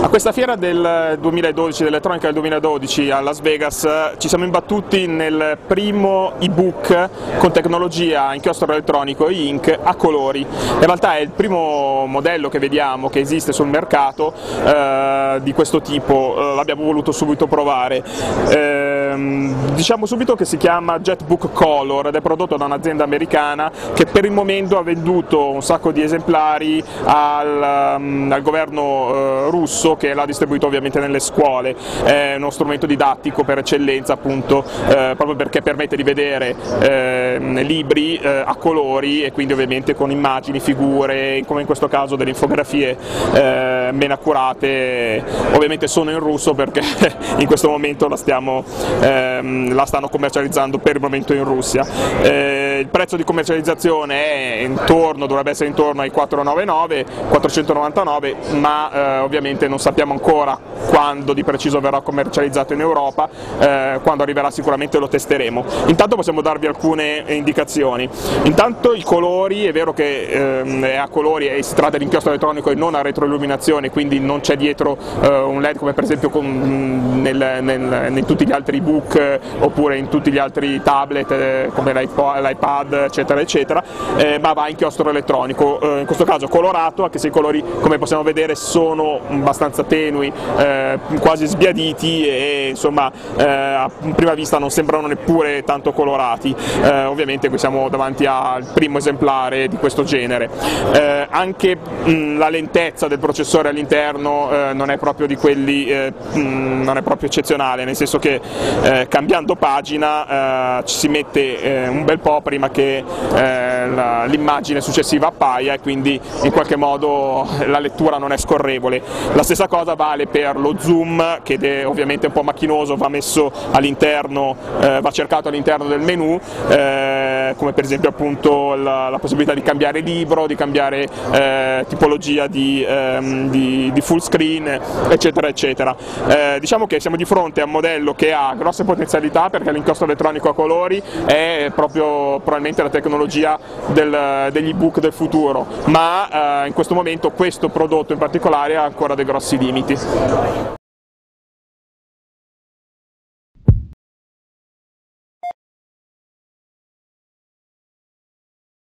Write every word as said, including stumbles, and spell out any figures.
A questa fiera del duemiladodici, dell'elettronica del duemiladodici a Las Vegas, ci siamo imbattuti nel primo ebook con tecnologia a inchiostro elettronico e ink a colori. In realtà è il primo modello che vediamo che esiste sul mercato eh, di questo tipo, eh, l'abbiamo voluto subito provare. Eh, diciamo subito che si chiama JetBook Color ed è prodotto da un'azienda americana che per il momento ha venduto un sacco di esemplari al, um, al governo uh, russo, che l'ha distribuito ovviamente nelle scuole. È uno strumento didattico per eccellenza, appunto, eh, proprio perché permette di vedere eh, libri eh, a colori e quindi ovviamente con immagini, figure, come in questo caso delle infografie eh, ben accurate. Ovviamente sono in russo perché in questo momento la, stiamo, ehm, la stanno commercializzando per il momento in Russia. Eh, il prezzo di commercializzazione è intorno, dovrebbe essere intorno ai quattrocentonovantanove, quattrocentonovantanove, ma eh, ovviamente non sappiamo ancora quando di preciso verrà commercializzato in Europa. Eh, quando arriverà sicuramente lo testeremo. Intanto possiamo darvi alcune indicazioni. Intanto i colori, è vero che ehm, è a colori e si tratta di inchiostro elettronico e non a retroilluminazione, quindi non c'è dietro eh, un L E D come per esempio con, nel, nel, in tutti gli altri ebook eh, oppure in tutti gli altri tablet eh, come l'iPad eccetera eccetera, eh, ma va a inchiostro elettronico, eh, in questo caso colorato, anche se i colori come possiamo vedere sono abbastanza tenui, eh, quasi sbiaditi e insomma eh, a prima vista non sembrano neppure tanto colorati. Eh, ovviamente qui siamo davanti al primo esemplare di questo genere. Eh, anche mh, la lentezza del processore all'interno eh, non è proprio di quelli, eh, mh, non è proprio eccezionale, nel senso che eh, cambiando pagina eh, ci si mette eh, un bel po' prima che eh, l'immagine successiva appaia e quindi in qualche modo la lettura non è scorrevole. La stessa cosa vale per lo zoom, che è ovviamente un po' macchinoso, va messo all'interno, eh, va cercato all'interno del menu, eh, come per esempio appunto la, la possibilità di cambiare libro, di cambiare eh, tipologia di, ehm, di, di full screen eccetera eccetera. Eh, diciamo che siamo di fronte a un modello che ha grosse potenzialità perché l'inchiostro elettronico a colori è proprio probabilmente la tecnologia del, degli ebook del futuro, ma eh, in questo momento questo prodotto in particolare ha ancora dei grossi limiti.